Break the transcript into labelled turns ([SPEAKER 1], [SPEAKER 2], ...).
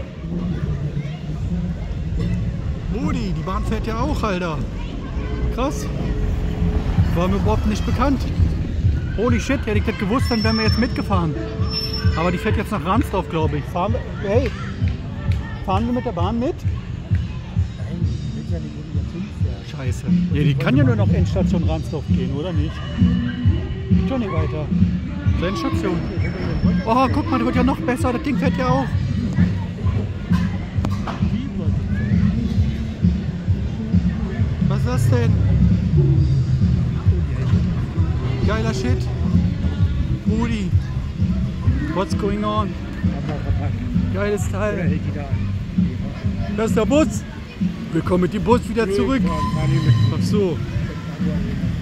[SPEAKER 1] Rudi, die Bahn fährt ja auch, Alter. Krass. War mir überhaupt nicht bekannt. Holy shit, hätte ich das gewusst, dann wären wir jetzt mitgefahren. Aber die fährt jetzt nach Ransdorf, glaube ich. Hey, fahren wir mit der Bahn mit?
[SPEAKER 2] Nein, ich will ja nicht über 5 Jahre.
[SPEAKER 1] Scheiße. Ja, die kann ja nur noch Endstation Ransdorf gehen, oder nicht? Geht doch nicht weiter. Zur Endstation. Oh, guck mal, das wird ja noch besser. Das Ding fährt ja auch. Was ist das denn? Geiler Shit. Rudi. What's going on? Geiles Teil. Das ist der Bus. Wir kommen mit dem Bus wieder zurück. Ach so.